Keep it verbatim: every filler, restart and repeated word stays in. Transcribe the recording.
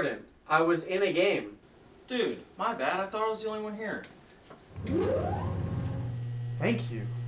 Jordan. I was in a game. Dude, my bad. I thought I was the only one here. Thank you.